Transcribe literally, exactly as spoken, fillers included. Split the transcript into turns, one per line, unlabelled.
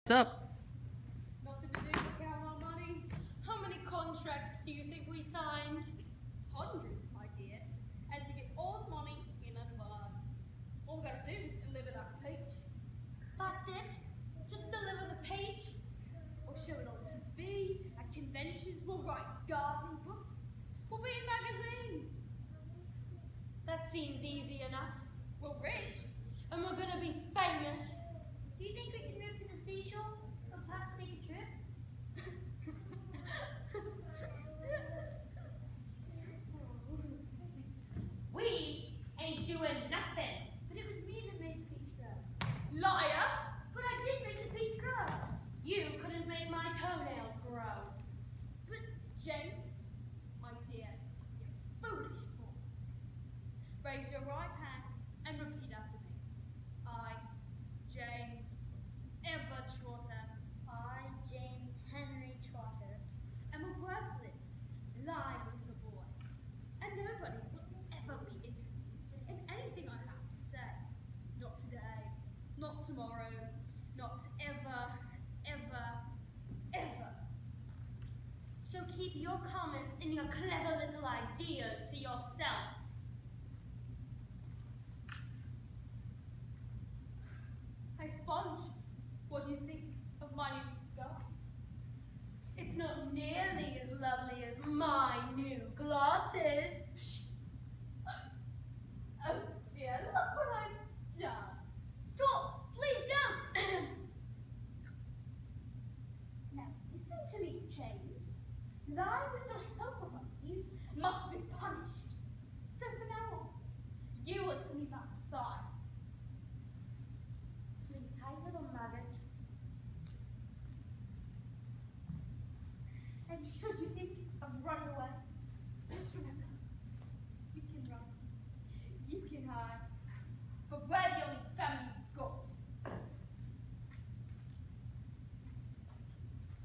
What's up?
Nothing to do but count our money. How many contracts do you think we signed? Hundreds, my dear. And we get all the money in advance. All we gotta do is deliver that peach. That's it? Just deliver the peach? Or show it on T V, at conventions, we'll write gardening books. We'll be in magazines. That seems easy enough. We're rich. And we're gonna be famous.
Do you think we can move to the seashore? Or perhaps take a trip?
We ain't doing nothing.
But it was me that made the peach girl.
Liar!
But I did make the peach girl.
You couldn't make my toenails grow. But James, my dear, you foolish boy. Raise your right hand and repeat after me. I, James, ever Trotter,
I, James Henry Trotter,
am a worthless, lying little boy. And nobody will ever be interested in anything I have to say. Not today, not tomorrow, not ever, ever, ever. So keep your comments and your clever little ideas to yourself. Hey Sponge, what do you think of my new scarf? It's not nearly as lovely as my new glasses. Shh. Oh dear, look what I've done.
Stop! Please don't!
Now, listen to me, James. Thy little helper monkeys must be punished. So from now on, you will sleep outside. Sleep tight, little maggot. And should you think of running away, just remember, you can run, you can hide, but where